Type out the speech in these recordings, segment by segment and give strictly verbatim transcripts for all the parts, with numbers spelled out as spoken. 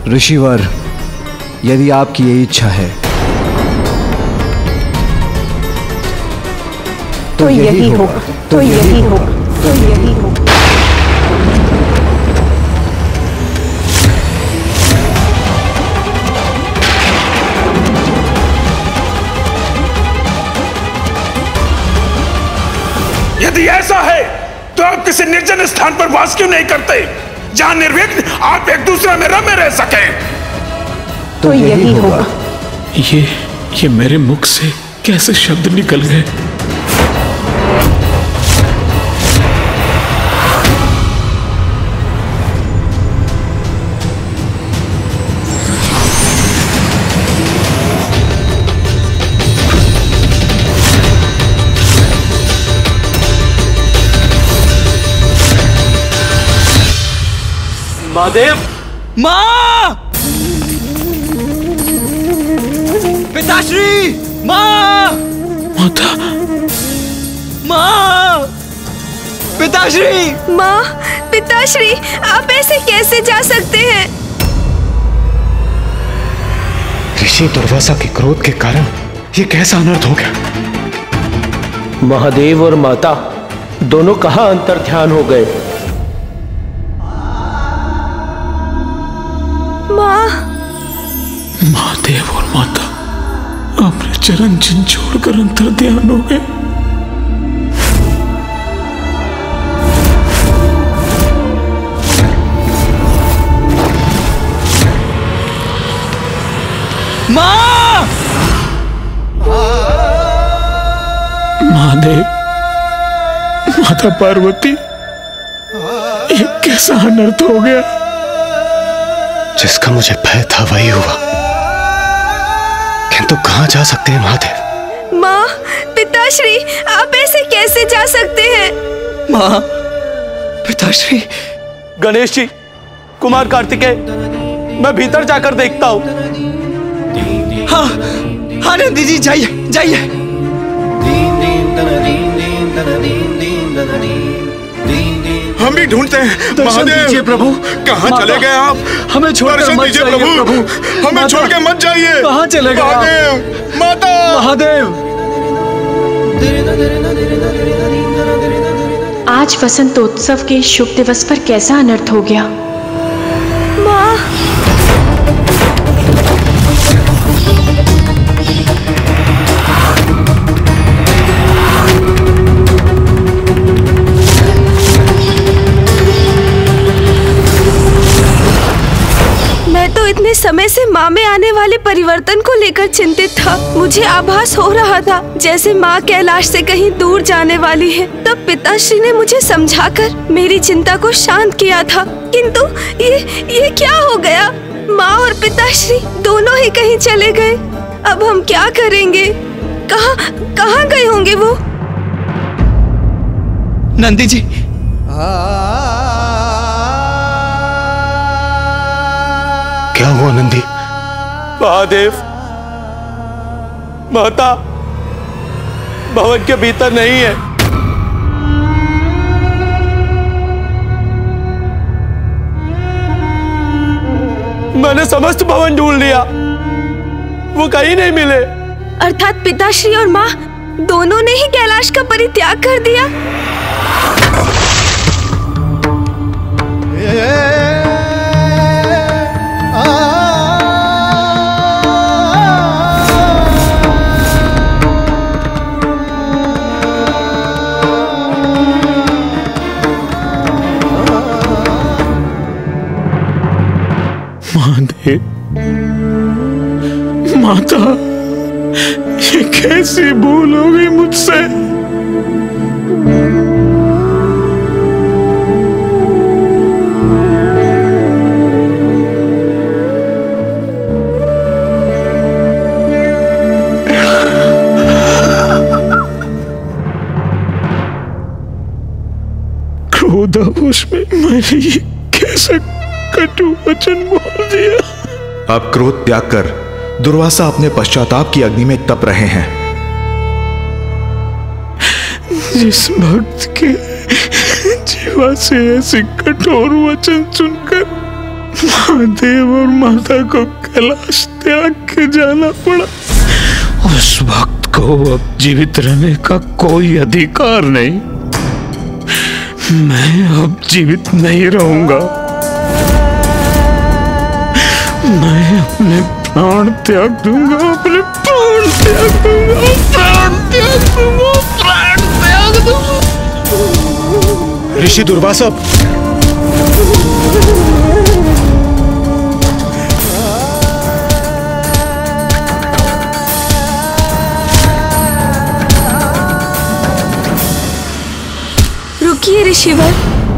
ऋषिवर, यदि आपकी ये इच्छा है तो यही होगा, तो यही होगा, तो यही होगा। यदि ऐसा है तो आप किसी निर्जन स्थान पर वास क्यों नहीं करते, जहां निर्विघ्न आप एक दूसरे में रमे रह सके? तो, तो यही होगा। ये ये मेरे मुख से कैसे शब्द निकल गए? महादेव, माँ! पिताश्री! माँ! माता! माँ! पिताश्री! माँ, पिताश्री, आप ऐसे कैसे जा सकते हैं? ऋषि दुर्वासा के क्रोध के कारण ये कैसा अनर्थ हो गया? महादेव और माता दोनों कहाँ अंतर ध्यान हो गए? माँ! महादेव और माता अपने चरण चिन्ह छोड़कर अंतर ध्यान हो गए। माँ! महादेव, माता पार्वती, ये कैसा अनर्थ हो गया? जिसका मुझे भय था वही हुआ, किंतु कहां जा सकते हैं महादेव? माँ, पिताश्री, आप ऐसे कैसे जा सकते हैं? माँ, पिताश्री। गणेश जी, कुमार कार्तिकेय, मैं भीतर जाकर देखता हूँ। हाँ, हाँ नंदी जी, जाइए, जाइए। हम भी ढूंढते हैं महादेव। प्रभु, कहाँ चले गए आप? हमें छोड़कर मत जाइए प्रभु, प्रभु। हमें छोड़ के मत जाइए। कहाँ चले गए महादेव? माता! महादेव! आज वसंतोत्सव के शुभ दिवस पर कैसा अनर्थ हो गया? माँ! इतने समय से माँ में आने वाले परिवर्तन को लेकर चिंतित था। मुझे आभास हो रहा था जैसे माँ कैलाश से कहीं दूर जाने वाली है। तब पिताश्री ने मुझे समझाकर मेरी चिंता को शांत किया था, किंतु ये ये क्या हो गया? माँ और पिताश्री दोनों ही कहीं चले गए। अब हम क्या करेंगे? कहाँ कहाँ गए होंगे वो? नंदी जी, क्या हुआ नंदी? महादेव, माता भवन के भीतर नहीं है। मैंने समस्त भवन ढूंढ लिया, वो कहीं नहीं मिले। अर्थात पिताश्री और माँ दोनों ने ही कैलाश का परित्याग कर दिया। महादेव, माता, ये कैसी भूल हो गई मुझसे? क्रोधावश में मैंने ये कैसे कटु वचन बोल दिया। अब क्रोध त्याग कर दुर्वासा अपने पश्चाताप की अग्नि में तप रहे हैं। जिस भक्त के जीवा से ऐसे कठोर वचन सुनकर महादेव और माता को कैलाश त्याग के जाना पड़ा। उस वक्त को अब जीवित रहने का कोई अधिकार नहीं। मैं अब जीवित नहीं रहूंगा। मैं अपने प्राण त्याग दूंगा, अपने प्राण त्याग दूंगा, प्राण त्याग दूंगा, प्राण त्याग दूंगा। ऋषि दुर्वासा, रुकिए ऋषिवर।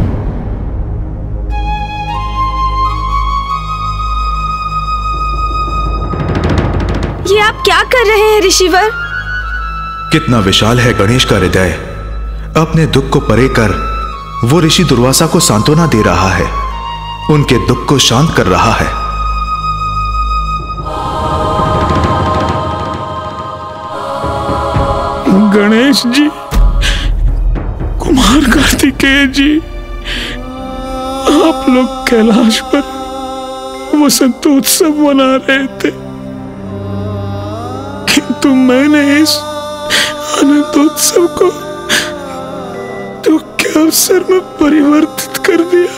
ये आप क्या कर रहे हैं ऋषिवर? कितना विशाल है गणेश का हृदय। अपने दुख को परे कर वो ऋषि दुर्वासा को सांत्वना दे रहा है, उनके दुख को शांत कर रहा है। गणेश जी, कुमार कार्तिकेय जी, आप लोग कैलाश पर वसंतोत्सव मना रहे थे, किंतु मैंने इस अनंतोत्सव को तो क्या अवसर में परिवर्तित कर दिया।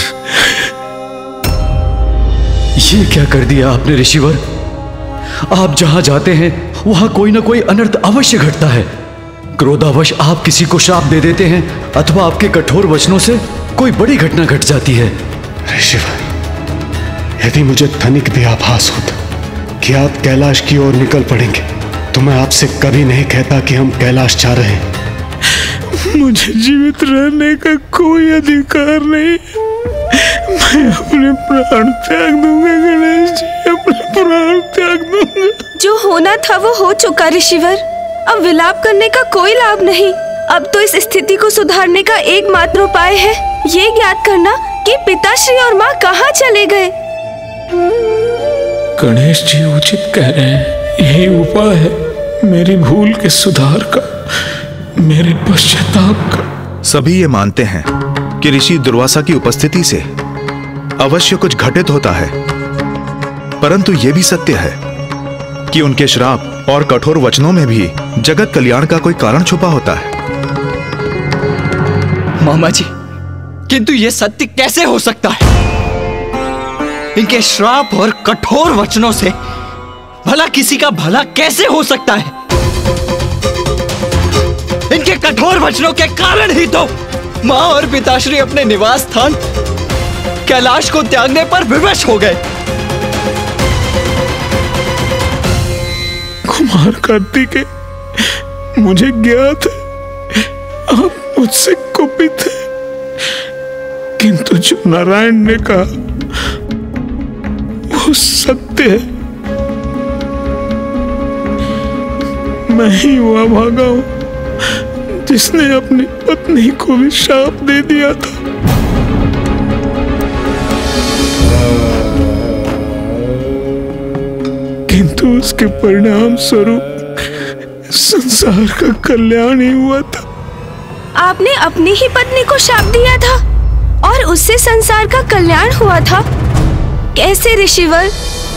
ये क्या कर दिया आपने ऋषिवर? आप जहां जाते हैं वहां कोई ना कोई अनर्थ अवश्य घटता है। क्रोधावश आप किसी को श्राप दे देते हैं अथवा आपके कठोर वचनों से कोई बड़ी घटना घट जाती है। ऋषिवर, यदि मुझे तनिक भी आभास होता कि आप कैलाश की ओर निकल पड़ेंगे तो मैं आपसे कभी नहीं कहता कि हम कैलाश जा रहे हैं। मुझे जीवित रहने का कोई अधिकार नहीं। मैं अपने प्राण त्याग दूंगा गणेश जी, अपने प्राण त्याग दूंगा। जो होना था वो हो चुका ऋषिवर। अब विलाप करने का कोई लाभ नहीं। अब तो इस स्थिति को सुधारने का एकमात्र उपाय है ये ज्ञात करना कि पिताश्री और माँ कहाँ चले गए। गणेश जी उचित कह रहे हैं। यही उपाय है मेरी भूल के सुधार का, मेरे पश्चाताप का। सभी ये मानते हैं कि ऋषि दुर्वासा की उपस्थिति से अवश्य कुछ घटित होता है, परंतु यह भी सत्य है कि उनके श्राप और कठोर वचनों में भी जगत कल्याण का कोई कारण छुपा होता है। मामा जी, किंतु यह सत्य कैसे हो सकता है? इनके श्राप और कठोर वचनों से भला किसी का भला कैसे हो सकता है? इनके कठोर वचनों के कारण ही तो माँ और पिताश्री अपने निवास स्थान कैलाश को त्यागने पर विवश हो गए। कुमार कार्तिकेय, मुझे ज्ञात है आप मुझसे कुपित हैं, किंतु जो नारायण ने कहा वो सत्य है। मैं ही हुआ भागा हूं जिसने अपनी पत्नी को भी शाप दे दिया था। किंतु उसके परिणाम स्वरूप संसार का कल्याण ही हुआ था। आपने अपनी ही पत्नी को शाप दिया था और उससे संसार का कल्याण हुआ था? कैसे ऋषिवर?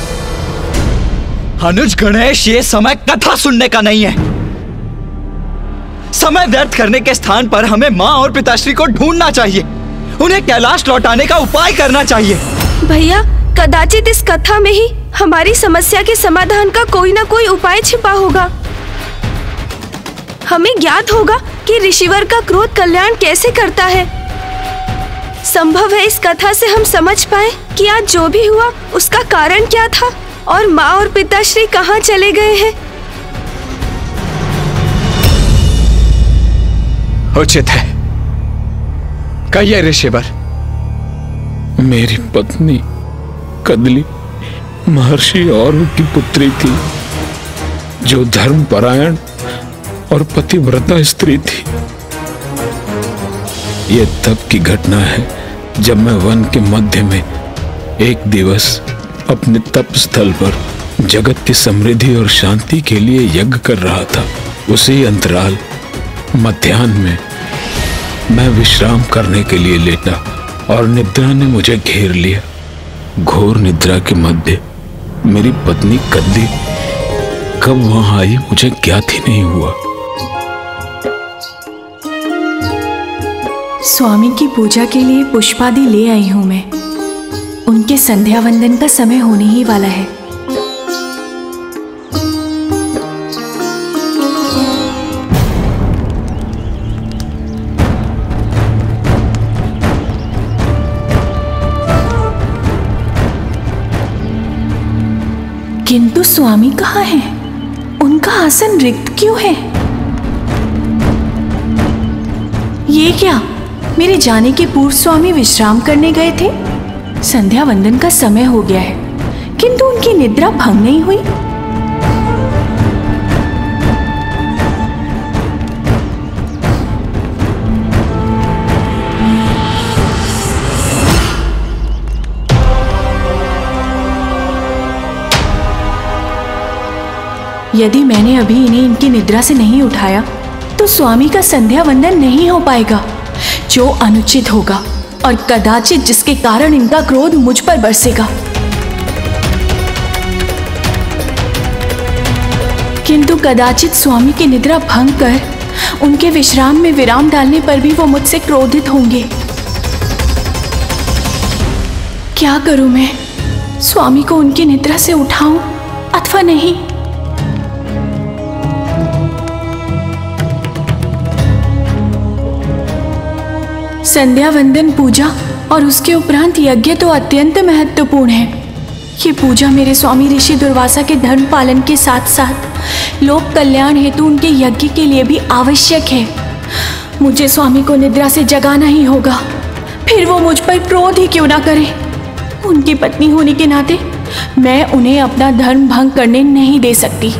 अनुज गणेश, ये समय कथा सुनने का नहीं है। समय व्यर्थ करने के स्थान पर हमें माँ और पिताश्री को ढूंढना चाहिए, उन्हें कैलाश लौटाने का उपाय करना चाहिए। भैया, कदाचित इस कथा में ही हमारी समस्या के समाधान का कोई ना कोई उपाय छिपा होगा। हमें ज्ञात होगा कि ऋषिवर का क्रोध कल्याण कैसे करता है। संभव है इस कथा से हम समझ पाए कि आज जो भी हुआ उसका कारण क्या था और माँ और पिताश्री कहाँ चले गए हैं। उचित है, कहिए ऋषिवर। मेरी पत्नी कदली महर्षि औरव की पुत्री थी, जो धर्मपरायण और पतिव्रता स्त्री थी। यह तब की घटना है जब मैं वन के मध्य में एक दिवस अपने तप स्थल पर जगत की समृद्धि और शांति के लिए यज्ञ कर रहा था। उसी अंतराल मध्याह्न में मैं विश्राम करने के लिए लेटा और निद्रा ने मुझे घेर लिया। घोर निद्रा के मध्य मेरी पत्नी कदली कब वहां आई मुझे ज्ञात ही नहीं हुआ। स्वामी की पूजा के लिए पुष्पादि ले आई हूं मैं। उनके संध्या वंदन का समय होने ही वाला है। किंतु स्वामी कहाँ हैं? उनका आसन रिक्त क्यों है? ये क्या? मेरे जाने के पूर्व स्वामी विश्राम करने गए थे। संध्या वंदन का समय हो गया है, किंतु उनकी निद्रा भंग नहीं हुई। यदि मैंने अभी इन्हें इनकी निद्रा से नहीं उठाया तो स्वामी का संध्या वंदन नहीं हो पाएगा, जो अनुचित होगा और कदाचित जिसके कारण इनका क्रोध मुझ पर बरसेगा। किंतु कदाचित स्वामी की निद्रा भंग कर उनके विश्राम में विराम डालने पर भी वो मुझसे क्रोधित होंगे। क्या करूं मैं? स्वामी को उनकी निद्रा से उठाऊं अथवा नहीं? संध्या वंदन पूजा और उसके उपरांत यज्ञ तो अत्यंत महत्वपूर्ण है। ये पूजा मेरे स्वामी ऋषि दुर्वासा के धर्म पालन के साथ साथ लोक कल्याण हेतु उनके यज्ञ के लिए भी आवश्यक है। मुझे स्वामी को निद्रा से जगाना ही होगा, फिर वो मुझ पर क्रोध ही क्यों ना करे। उनकी पत्नी होने के नाते मैं उन्हें अपना धर्म भंग करने नहीं दे सकती।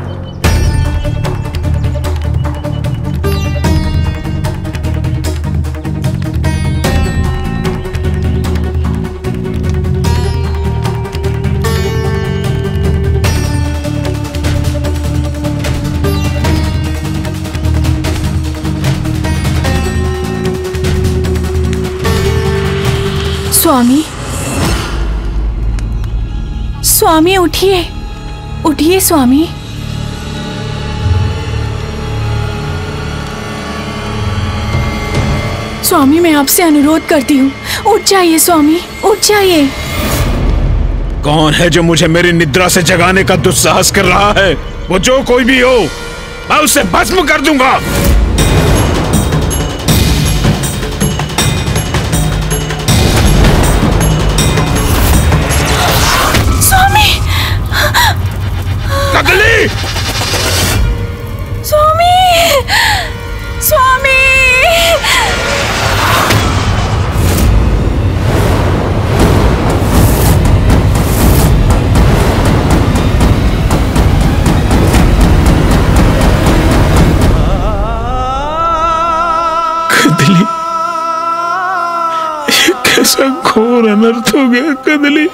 स्वामी, स्वामी उठिए, उठिए स्वामी। स्वामी मैं आपसे अनुरोध करती हूँ, उठ जाइए स्वामी, उठ जाइए। कौन है जो मुझे मेरी निद्रा से जगाने का दुस्साहस कर रहा है? वो जो कोई भी हो, मैं उसे भस्म कर दूंगा। कदली! स्वामी! स्वामी! कदली, ये कैसा घोर अनर्थ हो गया कदली।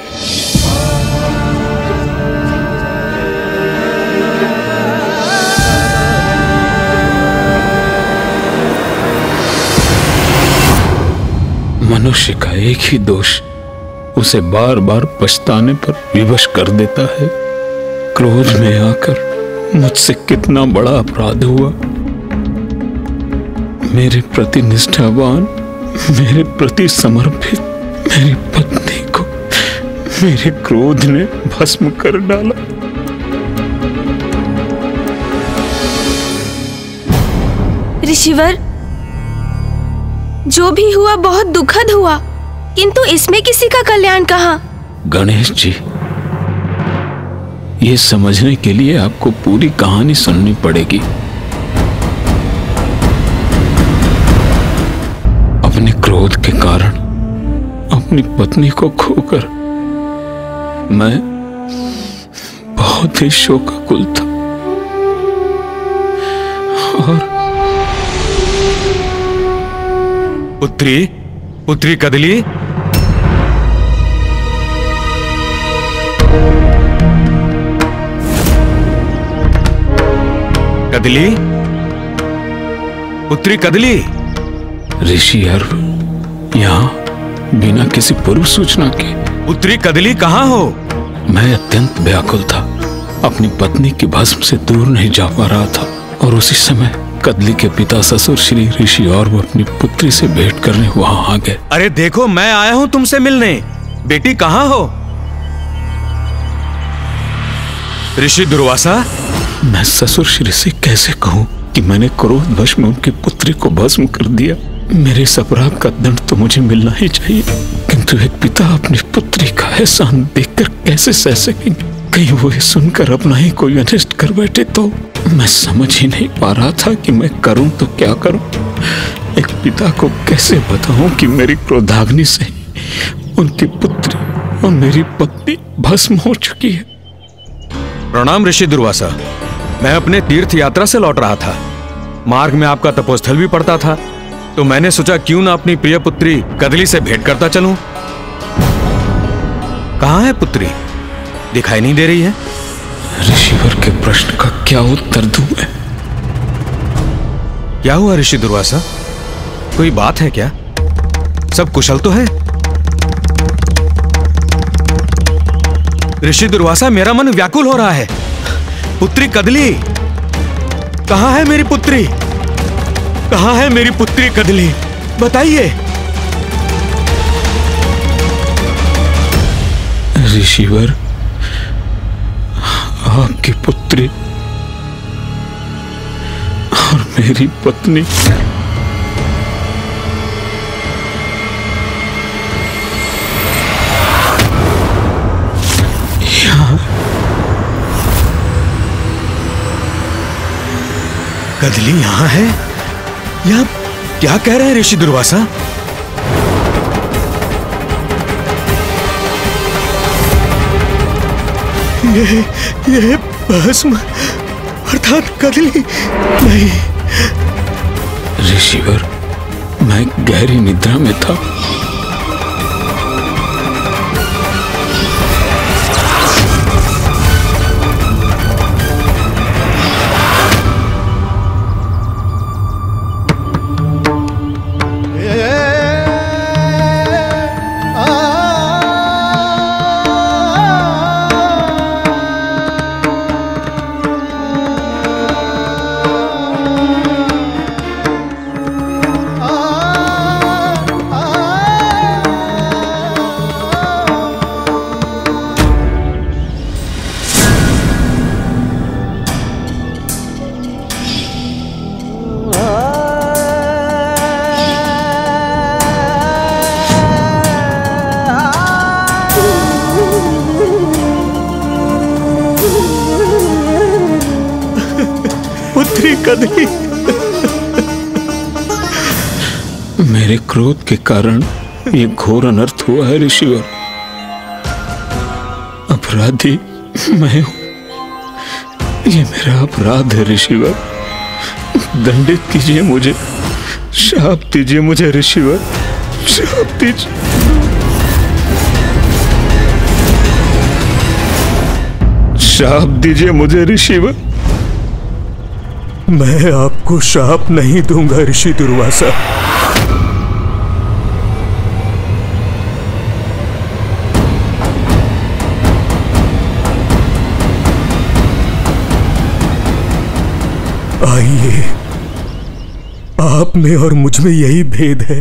मनुष्य का एक ही दोष उसे बार बार पछताने पर विवश कर देता है। क्रोध में आकर मुझसे कितना बड़ा अपराध हुआ। मेरे प्रति निष्ठावान, मेरे प्रति समर्पित मेरी पत्नी को मेरे क्रोध ने भस्म कर डाला। ऋषिवर, जो भी हुआ बहुत दुखद हुआ, किंतु इसमें किसी का कल्याण कहाँ? गणेश जी, ये समझने के लिए आपको पूरी कहानी सुननी पड़ेगी। अपने क्रोध के कारण अपनी पत्नी को खोकर मैं बहुत ही शोकाकुल था और पुत्री, पुत्री कदली, कदली, पुत्री कदली। ऋषि अर्व यहाँ बिना किसी पूर्व सूचना के पुत्री कदली कहाँ हो? मैं अत्यंत व्याकुल था, अपनी पत्नी की भस्म से दूर नहीं जा पा रहा था और उसी समय कदली के पिता ससुर श्री ऋषि और वो अपनी पुत्री से भेंट करने वहां आ गए। अरे देखो, मैं आया हूं तुमसे मिलने। बेटी कहाँ हो? ऋषि दुर्वासा? मैं ससुर श्री से कैसे कहूं कि मैंने क्रोधवश में उनकी पुत्री को भस्म कर दिया। मेरे इस अपराध का दंड तो मुझे मिलना ही चाहिए, किंतु एक पिता अपनी पुत्री का एहसान देखकर कैसे सह सकेंगे? कहीं वो ये सुनकर अपना ही कोई अनिष्ट कर बैठे तो? मैं समझ ही नहीं पा रहा था कि मैं करूं तो क्या करूं। एक पिता को कैसे बताऊं कि मेरी क्रोधाग्नि से उनकी पुत्री और मेरी पत्नी भस्म हो चुकी है। प्रणाम ऋषि दुर्वासा। मैं अपने तीर्थ यात्रा से लौट रहा था। मार्ग में आपका तपोस्थल भी पड़ता था, तो मैंने सोचा क्यों ना अपनी प्रिय पुत्री कदली से भेंट करता चलूं। कहाँ है पुत्री? दिखाई नहीं दे रही है। ऋषिवर के प्रश्न का क्या उत्तर दूं मैं? क्या हुआ ऋषि दुर्वासा? कोई बात है क्या? सब कुशल तो है? ऋषि दुर्वासा, मेरा मन व्याकुल हो रहा है। पुत्री कदली कहाँ है? मेरी पुत्री कहाँ है? मेरी पुत्री कदली, बताइए। ऋषिवर, आपकी पुत्री और मेरी पत्नी यहाँ। कदली यहाँ है? यह क्या कह रहे हैं ऋषि दुर्वासा? ये ये भस्म अर्थात कदली नहीं। ऋषिवर, मैं गहरी निद्रा में था। कदली, मेरे क्रोध के कारण ये घोर अनर्थ हुआ है ऋषिवर। अपराधी मैं हूं, ये मेरा अपराध है ऋषिवर। दंडित कीजिए मुझे, शाप दीजिए मुझे ऋषिवर, शाप दीजिए। शाप दीजिए मुझे ऋषिवर। मैं आपको शाप नहीं दूंगा ऋषि दुर्वासा। आइए, आप में और मुझ में यही भेद है।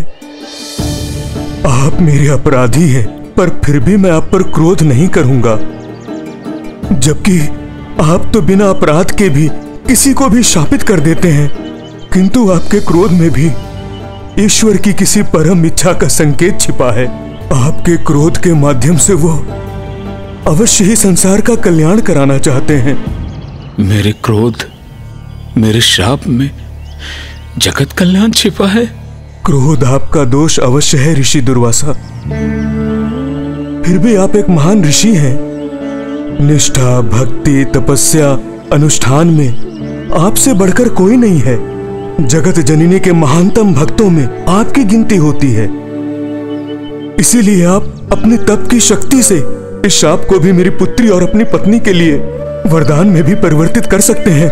आप मेरे अपराधी हैं, पर फिर भी मैं आप पर क्रोध नहीं करूंगा, जबकि आप तो बिना अपराध के भी किसी को भी शापित कर देते हैं। किंतु आपके क्रोध में भी ईश्वर की किसी परम इच्छा का संकेत छिपा है। आपके क्रोध के माध्यम से वो अवश्य ही संसार का कल्याण कराना चाहते हैं। मेरे क्रोध, मेरे श्राप में जगत कल्याण छिपा है। क्रोध आपका दोष अवश्य है ऋषि दुर्वासा, फिर भी आप एक महान ऋषि हैं। निष्ठा, भक्ति, तपस्या, अनुष्ठान में आपसे बढ़कर कोई नहीं है। जगत जननी के महानतम भक्तों में आपकी गिनती होती है। इसीलिए आप अपने तप की शक्ति से इस शाप को भी मेरी पुत्री और अपनी पत्नी के लिए वरदान में भी परिवर्तित कर सकते हैं।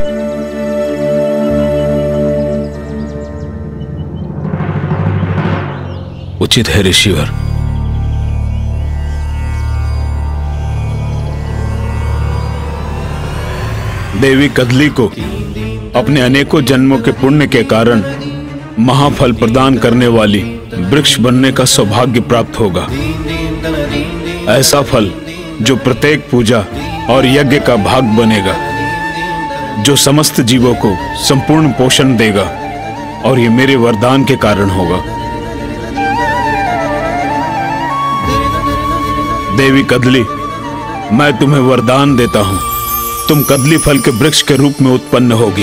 उचित है ऋषिवर, देवी कदली को अपने अनेकों जन्मों के पुण्य के कारण महाफल प्रदान करने वाली वृक्ष बनने का सौभाग्य प्राप्त होगा। ऐसा फल जो प्रत्येक पूजा और यज्ञ का भाग बनेगा, जो समस्त जीवों को संपूर्ण पोषण देगा, और ये मेरे वरदान के कारण होगा। देवी कदली, मैं तुम्हें वरदान देता हूं, तुम कदली फल के वृक्ष के रूप में उत्पन्न होगी।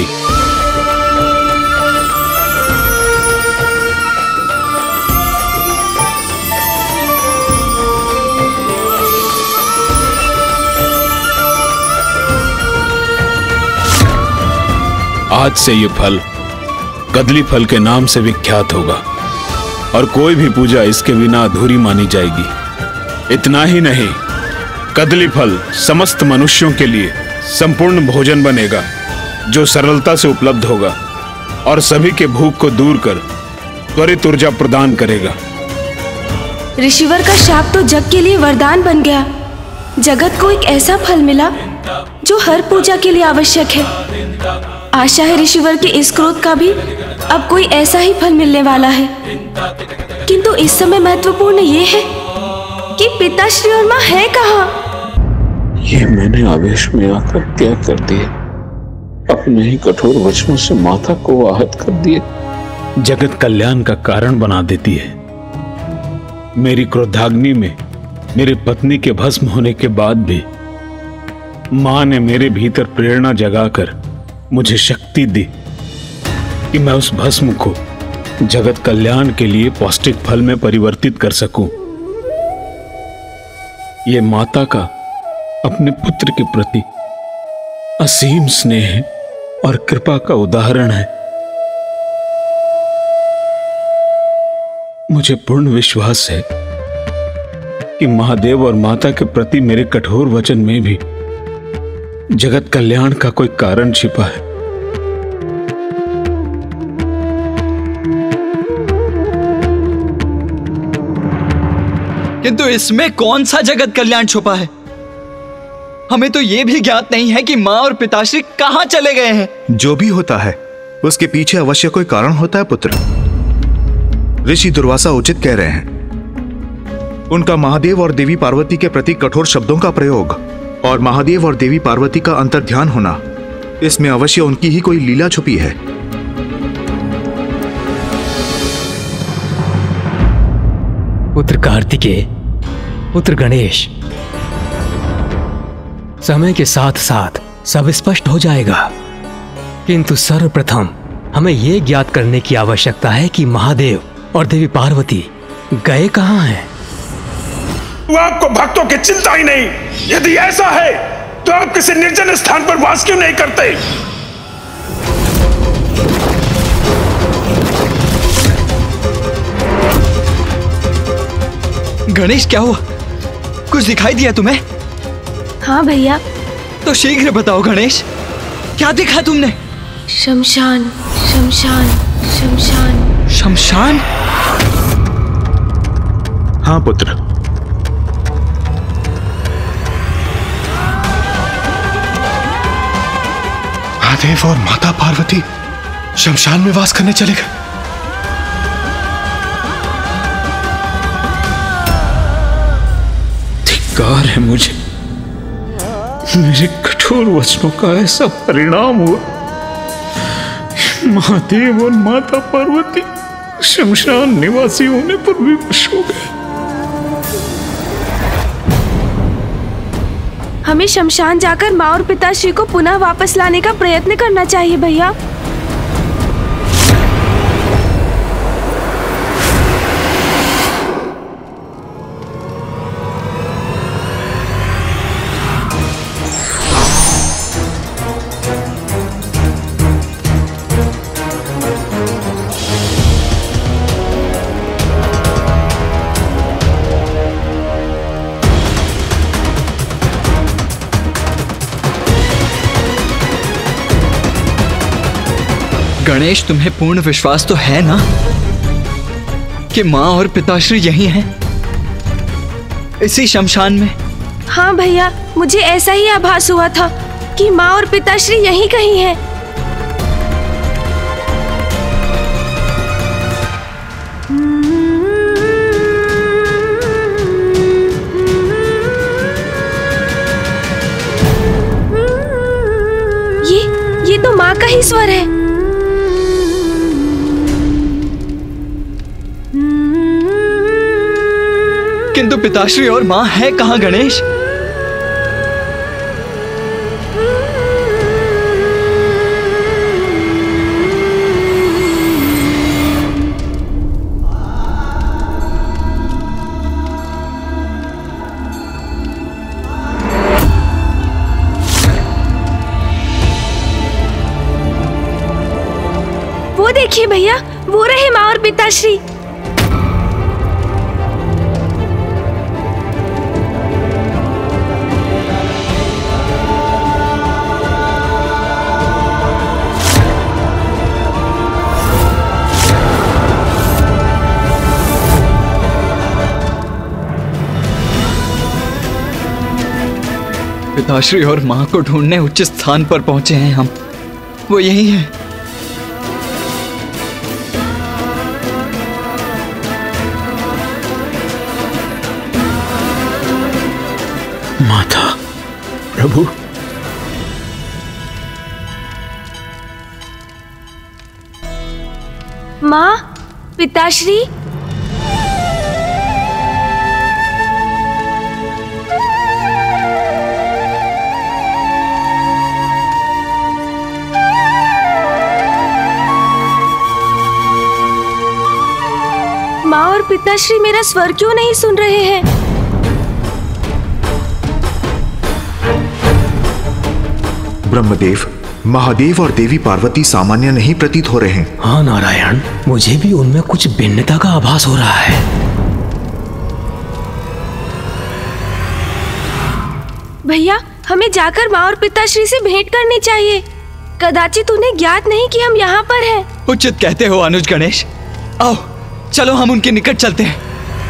आज से ये फल कदली फल के नाम से विख्यात होगा और कोई भी पूजा इसके बिना अधूरी मानी जाएगी। इतना ही नहीं, कदली फल समस्त मनुष्यों के लिए संपूर्ण भोजन बनेगा, जो सरलता से उपलब्ध होगा और सभी के भूख को दूर कर त्वरित ऊर्जा प्रदान करेगा। ऋषिवर का शाप तो जग के लिए वरदान बन गया। जगत को एक ऐसा फल मिला जो हर पूजा के लिए आवश्यक है। आशा है ऋषिवर के इस क्रोध का भी अब कोई ऐसा ही फल मिलने वाला है। किंतु इस समय महत्वपूर्ण ये है कि पिताश्री और माँ है कहाँ? ये मैंने आवेश में आकर क्या कर दिया? अपने ही कठोर वचनों से माता को आहत कर दिए। जगत कल्याण का कारण बना देती है। मेरी क्रोधाग्नि में मेरे पत्नी के भस्म होने के बाद भी मां ने मेरे भीतर प्रेरणा जगाकर मुझे शक्ति दी कि मैं उस भस्म को जगत कल्याण के लिए पौष्टिक फल में परिवर्तित कर सकूं। ये माता का अपने पुत्र के प्रति असीम स्नेह और कृपा का उदाहरण है। मुझे पूर्ण विश्वास है कि महादेव और माता के प्रति मेरे कठोर वचन में भी जगत कल्याण का कोई कारण छिपा है। किंतु इसमें कौन सा जगत कल्याण छुपा है? हमें तो यह भी ज्ञात नहीं है कि मां और पिताश्री कहां चले गए हैं। जो भी होता है उसके पीछे अवश्य कोई कारण होता है पुत्र। ऋषि दुर्वासा उचित कह रहे हैं। उनका महादेव और देवी पार्वती के प्रति कठोर शब्दों का प्रयोग और महादेव और देवी पार्वती का अंतर्ध्यान होना, इसमें अवश्य उनकी ही कोई लीला छुपी है। पुत्र कार्तिकेय, पुत्र गणेश, समय के साथ साथ सब स्पष्ट हो जाएगा, किंतु सर्वप्रथम हमें यह ज्ञात करने की आवश्यकता है कि महादेव और देवी पार्वती गए कहां हैं। वो आपको भक्तों की चिंता ही नहीं। यदि ऐसा है तो आप किसी निर्जन स्थान पर वास क्यों नहीं करते? गणेश, क्या हुआ? कुछ दिखाई दिया तुम्हें? हाँ भैया। तो शीघ्र बताओ गणेश, क्या देखा तुमने? शमशान, शमशान, शमशान। शमशान? हाँ पुत्र। महादेव और माता पार्वती शमशान में वास करने चले गए। धिक्कार है मुझे, मेरे कठोर वचनों का ऐसा परिणाम हुआ। महादेव और माता पार्वती शमशान निवासी होने पर विवश हो गए। हमें शमशान जाकर माँ और पिताश्री को पुनः वापस लाने का प्रयत्न करना चाहिए भैया। गणेश, तुम्हें पूर्ण विश्वास तो है ना कि माँ और पिताश्री यही हैं, इसी शमशान में? हाँ भैया, मुझे ऐसा ही आभास हुआ था। कि माँ और पिताश्री यहीं कहीं हैं। ये ये तो माँ का ही स्वर है। किंतु पिताश्री और माँ है कहाँ गणेश? वो देखिए भैया, वो रहे माँ और पिताश्री। पिताश्री और माँ को ढूंढने उच्च स्थान पर पहुंचे हैं हम। वो यही है। माता, प्रभु, माँ, पिताश्री, माँ और पिताश्री मेरा स्वर क्यों नहीं सुन रहे हैं? ब्रह्मदेव, महादेव और देवी पार्वती सामान्य नहीं प्रतीत हो रहे हैं। हाँ नारायण, मुझे भी उनमें कुछ भिन्नता का आभास हो रहा है। भैया, हमें जाकर माँ और पिताश्री से भेंट करनी चाहिए। कदाचित उन्हें ज्ञात नहीं कि हम यहाँ पर हैं। उचित कहते हो अनुज गणेश। आओ चलो हम उनके निकट चलते हैं।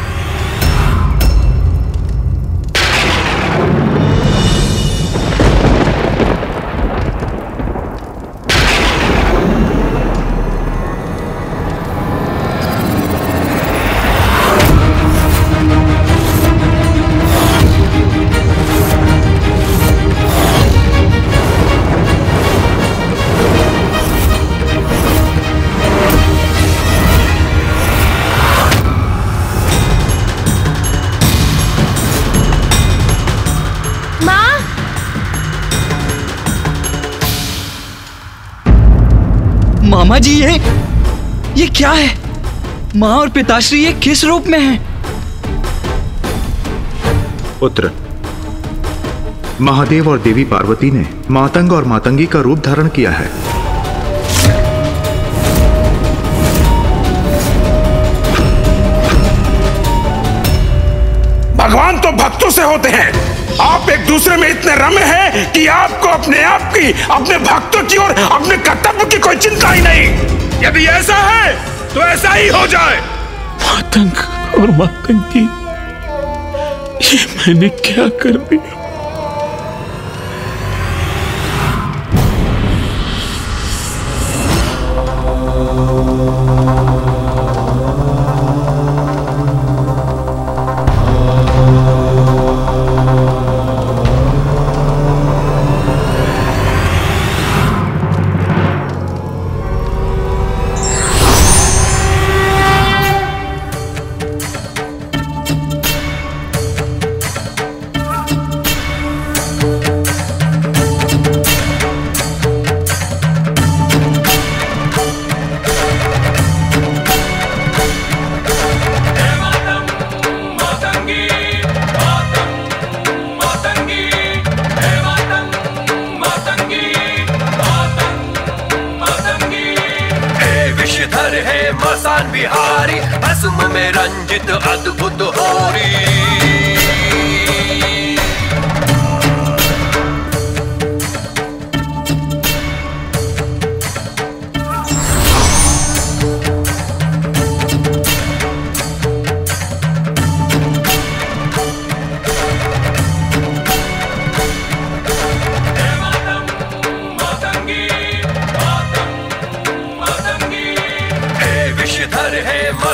मामा जी, ये ये क्या है? माँ और पिताश्री ये किस रूप में हैं? पुत्र, महादेव और देवी पार्वती ने मातंग और मातंगी का रूप धारण किया है। भगवान तो भक्तों से होते हैं। आप एक दूसरे में इतने रमे हैं कि आपको अपने आप की, अपने भक्तों की और अपने कर्तव्य की कोई चिंता ही नहीं। यदि ऐसा है तो ऐसा ही हो जाए। मातंग और मातंगी, ये मैंने क्या कर दिया? मसान बिहारी, भस्म में रंजित अद्भुत होरी।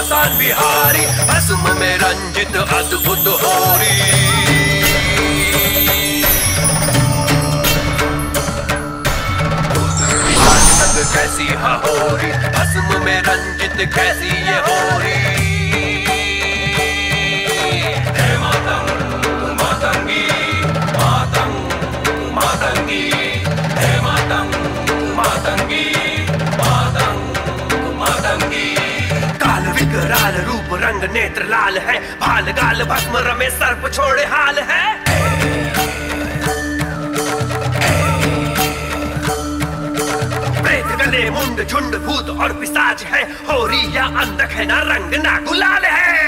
मसान बिहारी, भस्म में रंजित अद्भुत होरी। कैसी हहोरी, भस्म में रंजित कैसी ये होरी। हे मातंग मातंगी, मातंग मातंगी, हे मातंग मातंगी, मातंग मातंगी। काल विकराल रूप रंग नेत्र लाल है, भाल गाल भस्म रमे सर्प छोड़े हाल है। गले मुंड झुंड भूत और पिशाच है, होरी या अंधक है ना रंग ना गुलाल है।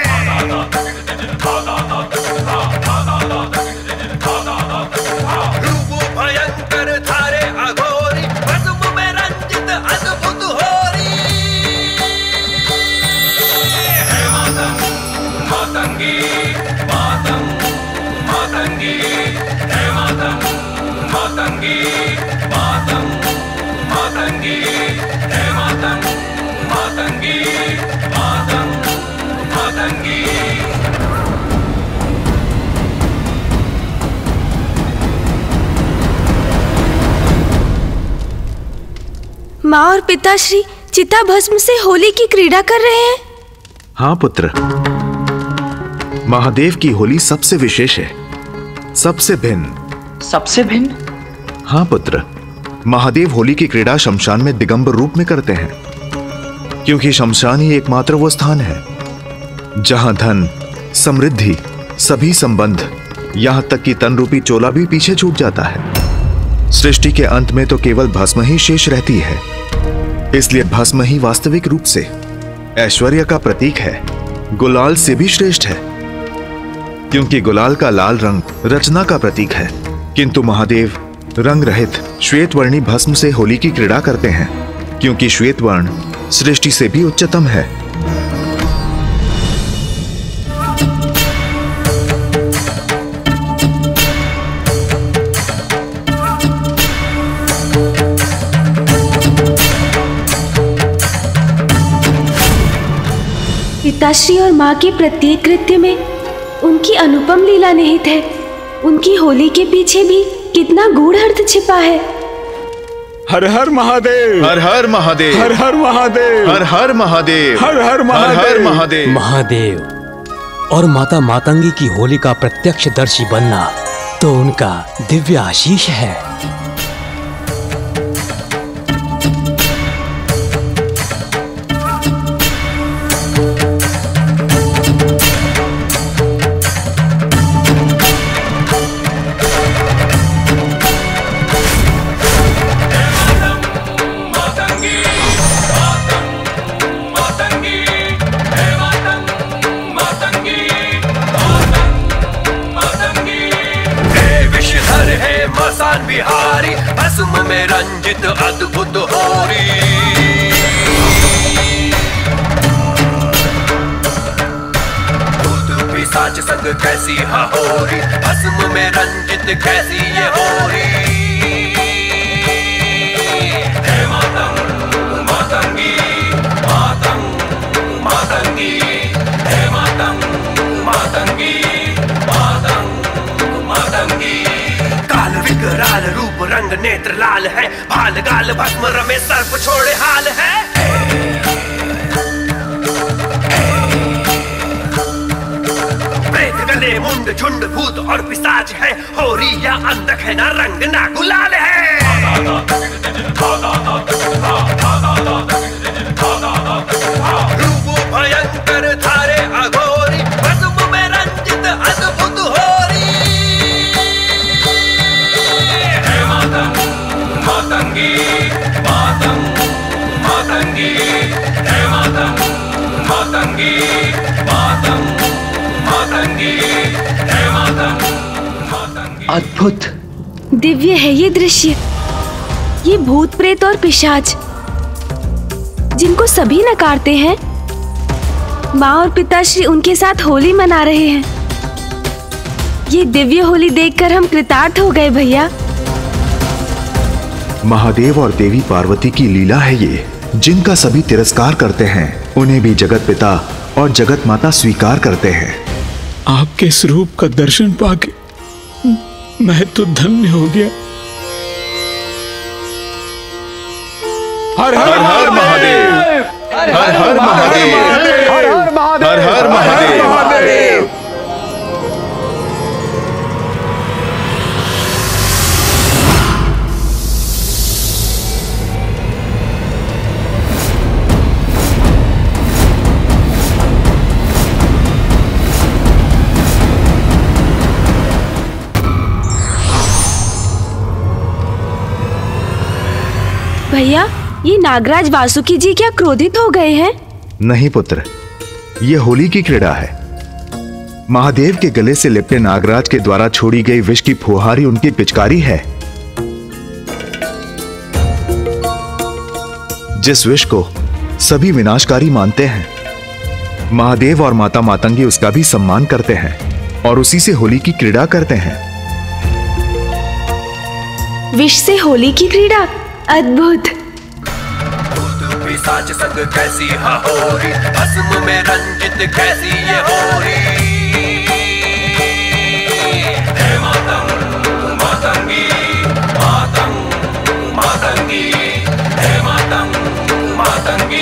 रूप भयंकर धारे अघोरी, भस्म में रंजित अद्भुत होरी। हे मातंग मातंगी, मातंग मातंगी, हे मातंग मातंगी, मातंग मातंगी, हे मातंग मातंगी, मातंग मातंगी। माँ और पिताश्री चिता भस्म से होली की क्रीड़ा कर रहे हैं। हाँ पुत्र, महादेव की होली सबसे विशेष है, सबसे भिन्न। सबसे भिन्न? हाँ पुत्र, महादेव होली की क्रीड़ा शमशान में दिगंबर रूप में करते हैं, क्योंकि शमशान ही एकमात्र वो स्थान है जहां धन, समृद्धि, सभी संबंध, यहां तक कि तन रूपी चोला भी पीछे छूट जाता है। सृष्टि के अंत में तो केवल भस्म ही शेष रहती है, इसलिए भस्म ही वास्तविक रूप से ऐश्वर्य का प्रतीक है, गुलाल से भी श्रेष्ठ है, क्योंकि गुलाल का लाल रंग रचना का प्रतीक है। किंतु महादेव रंग रहित श्वेत वर्णी भस्म से होली की क्रीड़ा करते हैं, क्योंकि श्वेत वर्ण सृष्टि से भी उच्चतम है। पिताश्री और माँ के प्रत्येक कृत्य में उनकी अनुपम लीला निहित है। उनकी होली के पीछे भी कितना गूढ़ अर्थ छिपा है। हर हर महादेव, हर हर महादेव, हर हर महादेव, हर हर महादेव, हर हर महादेव, हर हर महादेव। महादेव और माता मातंगी की होली का प्रत्यक्षदर्शी बनना तो उनका दिव्य आशीष है। बिहारी, भस्म में रंजित अद्भुत होरी। भूत पिशाच संग कैसी हहोरी, भस्म में रंजित कैसी ये होरी। हे मातंग मातंगी, मातंग मातंगी, हे मातंग मातंगी, मातंग मातंगी। काल विकराल रूप रंग नेत्र लाल है, भाल गाल भस्म रमे सर्प छोड़े हाल है। प्रेत गले मुंड झुंड भूत और पिशाच है, होरी या अंधक है ना रंग ना गुलाल है। रूप भयंकर धारे अघोरी, भस्म में रंजित अद्भुत होरी। मातंगी मातंग मातंगी, हे मातंग मातंगी, मातंग मातंगी, हे मातंग मातंगी। अद्भुत, दिव्य है ये दृश्य। ये भूत प्रेत और पिशाच जिनको सभी नकारते हैं, माँ और पिताश्री उनके साथ होली मना रहे हैं। ये दिव्य होली देखकर हम कृतार्थ हो गए भैया। महादेव और देवी पार्वती की लीला है ये, जिनका सभी तिरस्कार करते हैं, उन्हें भी जगत पिता और जगत माता स्वीकार करते हैं। आपके इस रूप का दर्शन पाके मैं तो धन्य हो गया। हर हर हर महादेव, हर हर महादेव, हर हर महादेव, हर हर महादेव। भैया, ये नागराज वासुकी जी क्या क्रोधित हो गए हैं? नहीं पुत्र, ये होली की क्रीड़ा है। महादेव के गले से लिपटे नागराज के द्वारा छोड़ी गई विष की फुहारी उनकी पिचकारी है। जिस विष को सभी विनाशकारी मानते हैं, महादेव और माता मातंगी उसका भी सम्मान करते हैं और उसी से होली की क्रीड़ा करते हैं। विष से होली की क्रीड़ा, अद्भुत। पिशाच संग कैसी होरी, भस्म में रंजित कैसी ये होरी। हे मातंग मातंगी, मातंग मातंगी, हे मातंग मातंगी,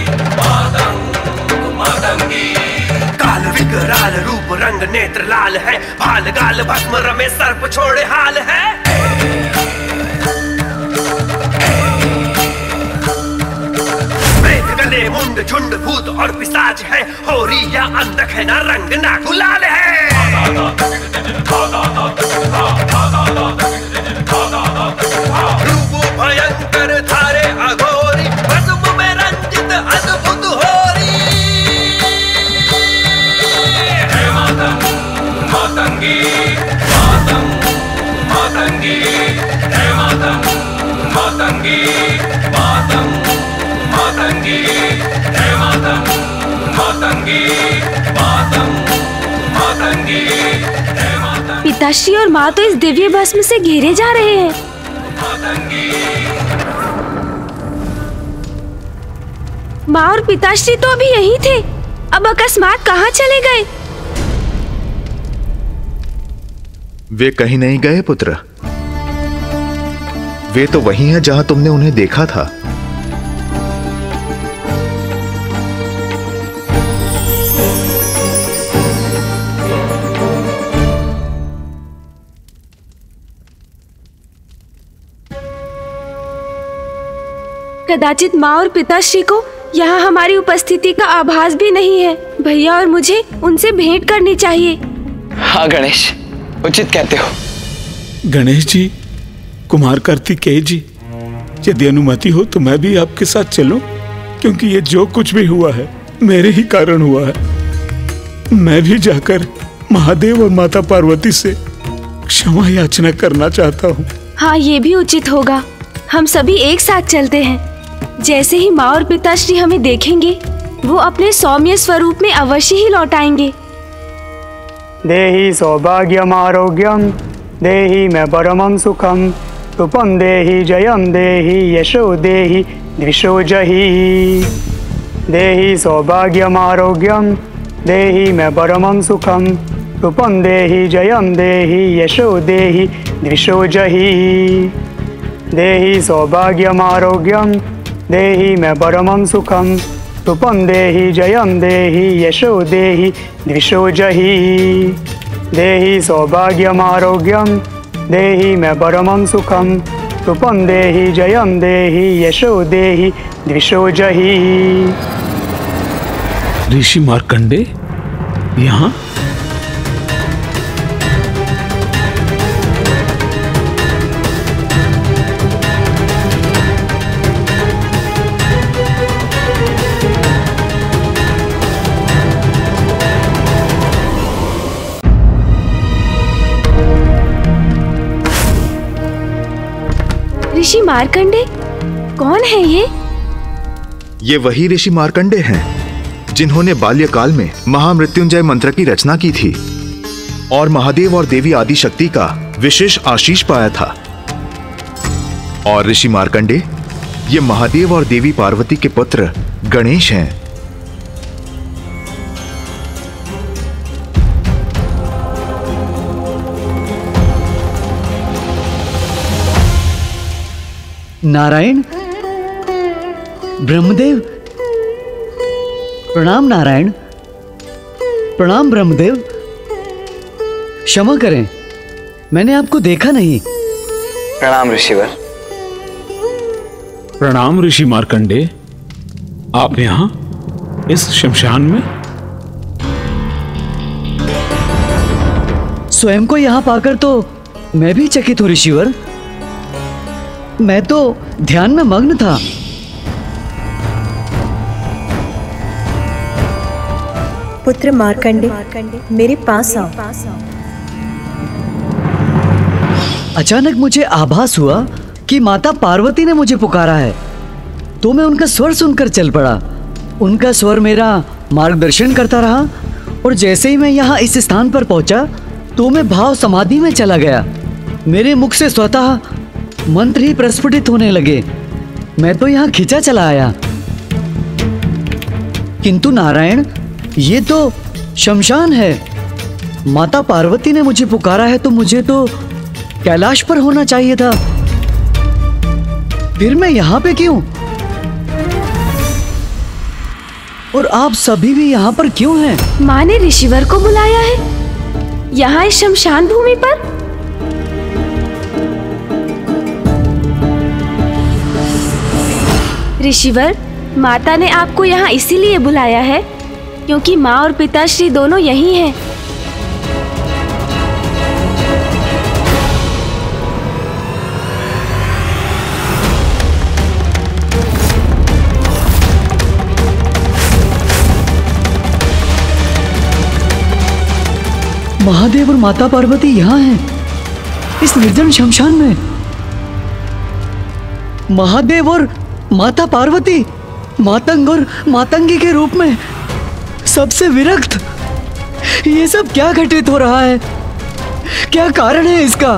मातंग मातंगी। काल विकराल रूप रंग नेत्र लाल है, भाल गाल भस्म रमे सर्प छोड़े हाल है। गले मुंड झुंड भूत और पिशाच है, होरी या अंधक है ना रंग ना गुलाल है। रूप भयंकर धारे अघोरी, भस्म में रंजित अद्भुत होरी। हे मातंग मातंगी, मातंग मातंगी, हे मातंग मातंगी, मातंग मातंगी, हे मातंग मातंगी, मातंग मातंगी, हे मातंग। पिताश्री और माँ तो इस दिव्य भस्म से घेरे जा रहे हैं। माँ और पिताश्री तो अभी यही थे, अब अकस्मात कहाँ चले गए? वे कहीं नहीं गए पुत्र, वे तो वही हैं जहां तुमने उन्हें देखा था। कदाचित माँ और पिताश्री को यहाँ हमारी उपस्थिति का आभास भी नहीं है। भैया और मुझे उनसे भेंट करनी चाहिए। हाँ गणेश, उचित कहते हो। गणेश जी, कुमार कार्तिकेय जी, यदि अनुमति हो तो मैं भी आपके साथ चलूं, क्योंकि ये जो कुछ भी हुआ है मेरे ही कारण हुआ है। मैं भी जाकर महादेव और माता पार्वती से क्षमा याचना करना चाहता हूँ। हाँ, ये भी उचित होगा। हम सभी एक साथ चलते हैं। जैसे ही माँ और पिताश्री हमें देखेंगे, वो अपने सौम्य स्वरूप में अवश्य ही लौट आएंगे। देहि सौभाग्यम आरोग्यम, देहि में परमं सुखम, तुपम देहि जयम देहि यशो देहि द्विषो जहि। देहि सौभाग्यम आरोग्यम, देहि में परमं सुखम, तुपम देहि जयम देहि यशो देहि द्विषो जहि। देहि सौभाग्यम आरोग्यम, देहि में परमं सुखम, तुपम देहि जयम देहि यशो देहि द्विषो जहि। देहि सौभाग्यम आरोग्यम, देहि में परमं सुखम, तुपम देहि जयम देहि यशो देहि द्विषो जहि। ऋषि मार्कंडे यहाँ? ऋषि मार्कंडे? कौन है ये? ये वही ऋषि मार्कंडे हैं जिन्होंने बाल्यकाल में महामृत्युंजय मंत्र की रचना की थी और महादेव और देवी आदिशक्ति का विशेष आशीष पाया था। और ऋषि मार्कंडे ये महादेव और देवी पार्वती के पुत्र गणेश हैं। नारायण, ब्रह्मदेव, प्रणाम नारायण, प्रणाम ब्रह्मदेव। क्षमा करें, मैंने आपको देखा नहीं। प्रणाम ऋषिवर। प्रणाम ऋषि मार्कंडे, आप यहाँ इस शमशान में? स्वयं को यहाँ पाकर तो मैं भी चकित हूँ ऋषिवर। मैं तो ध्यान में मग्न था। पुत्र मार्कंडे, मेरे पास आओ। अचानक मुझे आभास हुआ कि माता पार्वती ने मुझे पुकारा है, तो मैं उनका स्वर सुनकर चल पड़ा। उनका स्वर मेरा मार्गदर्शन करता रहा और जैसे ही मैं यहाँ इस स्थान पर पहुंचा तो मैं भाव समाधि में चला गया। मेरे मुख से स्वतः मंत्र ही प्रस्फुटित होने लगे। मैं तो यहाँ खिंचा चला आया। किंतु नारायण, ये तो शमशान है। माता पार्वती ने मुझे पुकारा है तो मुझे तो कैलाश पर होना चाहिए था। फिर मैं यहाँ पे क्यों? और आप सभी भी यहाँ पर क्यों हैं? माँ ने ऋषिवर को बुलाया है यहाँ इस शमशान भूमि पर। ऋषिवर, माता ने आपको यहाँ इसीलिए बुलाया है क्योंकि माँ और पिताश्री दोनों यही हैं। महादेव और माता पार्वती यहाँ हैं, इस निर्जन शमशान में। महादेव और माता पार्वती मातंग और मातंगी के रूप में, सबसे विरक्त। ये सब क्या घटित हो रहा है? क्या कारण है इसका?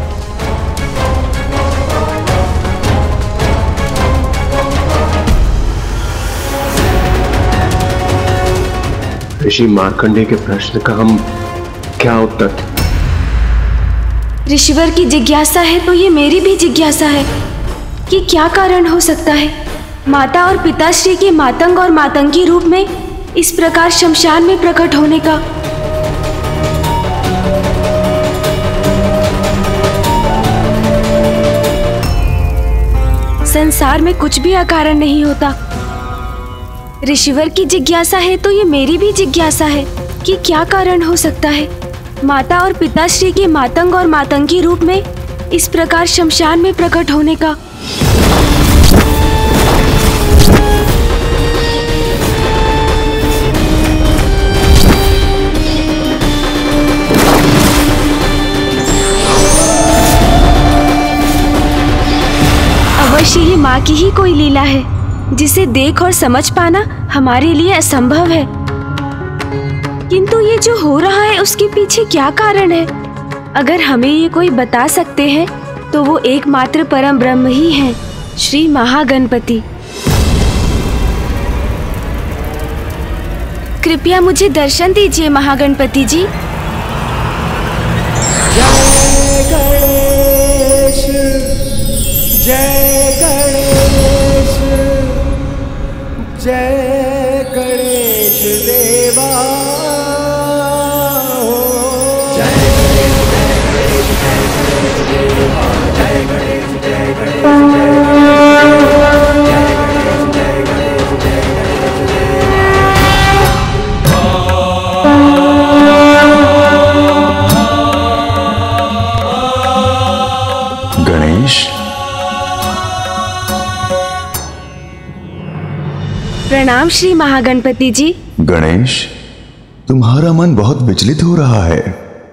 ऋषि मार्कंडे के प्रश्न का हम क्या उत्तर? ऋषिवर की जिज्ञासा है तो ये मेरी भी जिज्ञासा है कि क्या कारण हो सकता है माता और पिताश्री के मातंग और मातंगी रूप में इस प्रकार शमशान में प्रकट होने का। संसार में कुछ भी अकारण नहीं होता। ऋषिवर की जिज्ञासा है तो ये मेरी भी जिज्ञासा है कि क्या कारण हो सकता है माता और पिताश्री के मातंग और मातंगी रूप में इस प्रकार शमशान में प्रकट होने का। अवश्य ही माँ की ही कोई लीला है जिसे देख और समझ पाना हमारे लिए असंभव है। किंतु ये जो हो रहा है उसके पीछे क्या कारण है? अगर हमें ये कोई बता सकते हैं तो वो एकमात्र परम ब्रह्म ही हैं, श्री महागणपति। कृपया मुझे दर्शन दीजिए महागणपति जी। जय गणेश, जय गणेश, जय गणेश देवा। गणेश, प्रणाम श्री महागणपति जी। गणेश, तुम्हारा मन बहुत विचलित हो रहा है।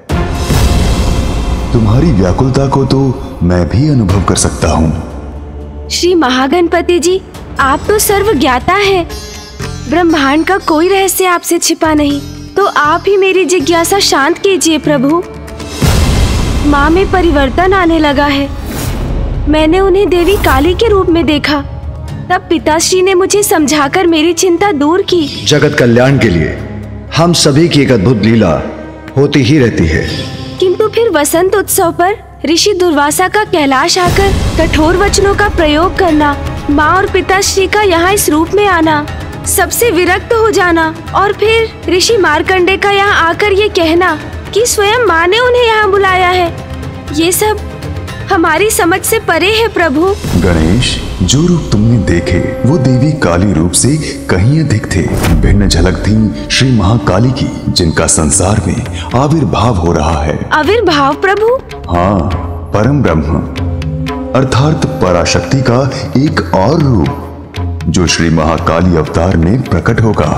तुम्हारी व्याकुलता को तो मैं भी अनुभव कर सकता हूँ। श्री महागणपति जी, आप तो सर्व ज्ञाता हैं। ब्रह्मांड का कोई रहस्य आपसे छिपा नहीं, तो आप ही मेरी जिज्ञासा शांत कीजिए प्रभु। माँ में परिवर्तन आने लगा है। मैंने उन्हें देवी काली के रूप में देखा, तब पिताश्री ने मुझे समझाकर मेरी चिंता दूर की। जगत कल्याण के लिए हम सभी की एक अद्भुत लीला होती ही रहती है। किंतु फिर वसंत उत्सव पर ऋषि दुर्वासा का कैलाश आकर कठोर वचनों का प्रयोग करना, माँ और पिताश्री का यहाँ इस रूप में आना, सबसे विरक्त हो जाना और फिर ऋषि मार्कंडे का यहाँ आकर ये कहना कि स्वयं माँ ने उन्हें यहाँ बुलाया है, ये सब हमारी समझ से परे है प्रभु। गणेश, जो रूप तुमने देखे वो देवी काली रूप से कहीं अधिक थे। भिन्न झलक थी श्री महाकाली की, जिनका संसार में आविर्भाव हो रहा है। आविर्भाव प्रभु? हाँ, परम ब्रह्म अर्थात पराशक्ति का एक और रूप जो श्री महाकाली अवतार में प्रकट होगा।